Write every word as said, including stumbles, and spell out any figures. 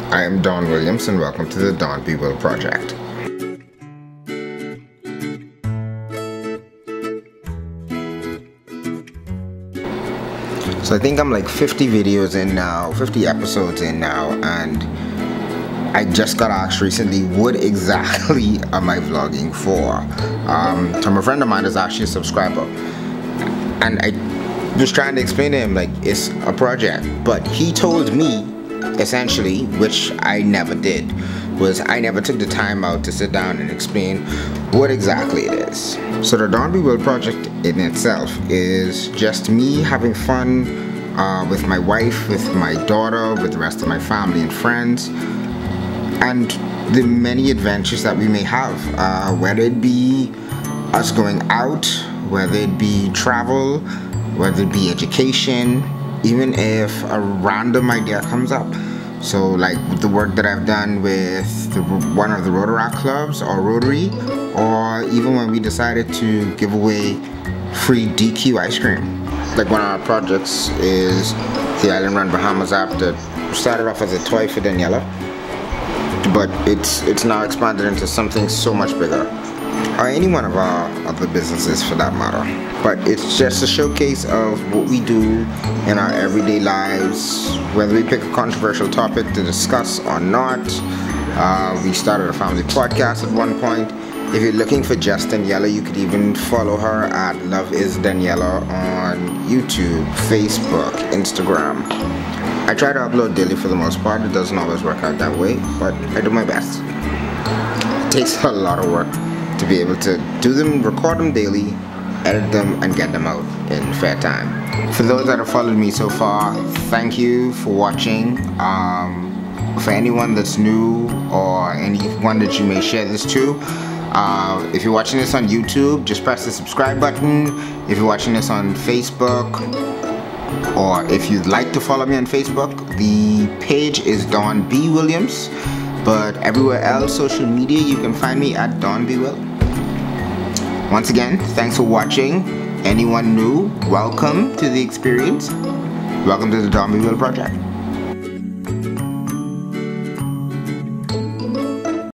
I am Don Williams and welcome to the Don B. Will Project. So I think I'm like fifty videos in now, fifty episodes in now, and I just got asked recently, what exactly am I vlogging for? Um, so a friend of mine is actually a subscriber, and I was trying to explain to him like it's a project, but he told me essentially, which I never did, was I never took the time out to sit down and explain what exactly it is. So the Don B. Will Project in itself is just me having fun uh, with my wife, with my daughter, with the rest of my family and friends, and the many adventures that we may have, uh, whether it be us going out, whether it be travel, whether it be education, even if a random idea comes up. So like the work that I've done with the, one of the Rotaract clubs or Rotary, or even when we decided to give away free D Q ice cream. Like one of our projects is the Island Run Bahamas app that started off as a toy for Daniela, but it's it's now expanded into something so much bigger, or any one of our other businesses for that matter. But it's just a showcase of what we do in our everyday lives, whether we pick a controversial topic to discuss or not. Uh, we started a family podcast at one point. If you're looking for just Daniela, you could even follow her at Love is Daniela on YouTube, Facebook, Instagram. I try to upload daily for the most part. It doesn't always work out that way, but I do my best. It takes a lot of work to be able to do them, record them daily, edit them, and get them out in fair time. For those that have followed me so far, thank you for watching. Um, for anyone that's new or anyone that you may share this to, uh, if you're watching this on YouTube, just press the subscribe button. If you're watching this on Facebook, or if you'd like to follow me on Facebook, the page is Don B. Williams. But everywhere else, social media, you can find me at Don B. Will. Once again, thanks for watching. Anyone new, welcome to the experience. Welcome to the Don B. Will Project.